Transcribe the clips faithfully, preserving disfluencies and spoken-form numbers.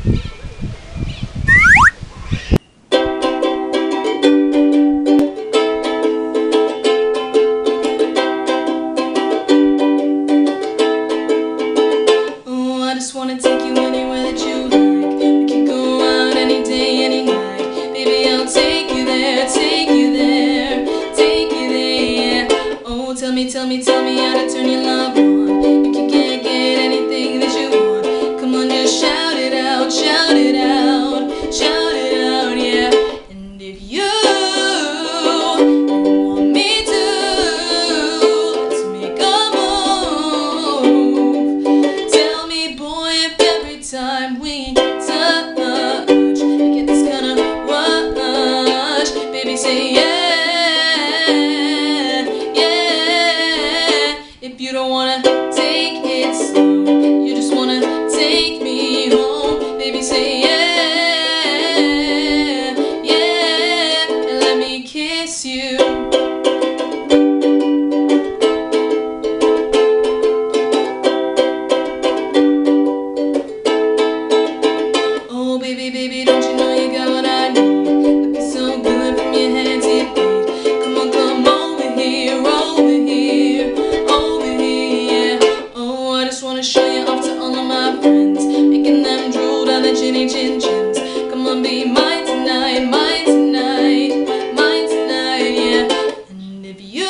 Oh, I just wanna take you anywhere that you like. We can go out any day, any night. Baby, I'll take you there, take you there, take you there, yeah. Oh, tell me, tell me, tell me how to turn your love on. You can get, get anything that you want. Come on, just shout it out, shout it out, shout it out, yeah. And if you want me to, let's make a move. Tell me, boy, if every time we touch, you get this kind of rush. Baby, say yeah, yeah. If you don't wanna take it slow, you just wanna take me home. Baby, say yeah, yeah. And let me kiss you. Oh, baby, baby, don't you know you got what I need? Looking so good from your head to your feet. Come on, come over here, over here, over here, yeah. Oh, I just wanna show you off to all of my friends, making them drool down the chinny chin chins. Come on, be mine tonight, mine tonight, mine tonight, yeah. And if you,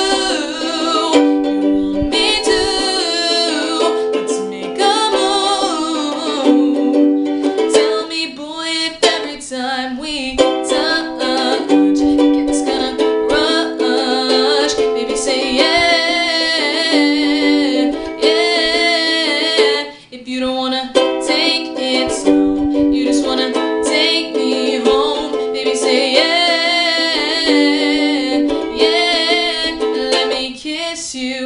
you want me to, let's make a move. Tell me, boy, if every time we touch, you get this kind of rush. Baby, say yeah, yeah. If you don't wanna take it slow, you just wanna take me home. Baby, say yeah, yeah. And let me kiss you.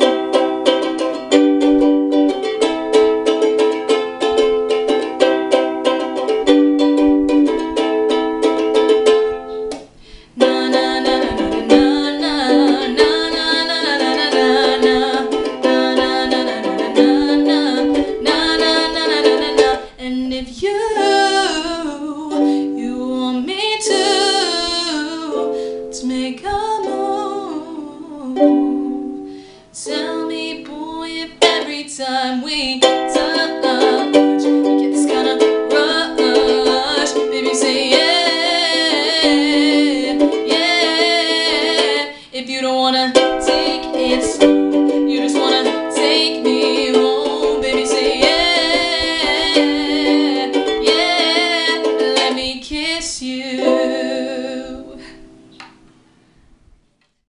Na na na na na na na na na na na na na na na na na na na. And if you you want me to, let's make a move. Tell me, boy, if every time we touch, you get this kind of rush. Baby, say yeah, yeah. If you don't wanna take it slow, you just wanna take me home. Baby, say yeah, yeah. Let me kiss you.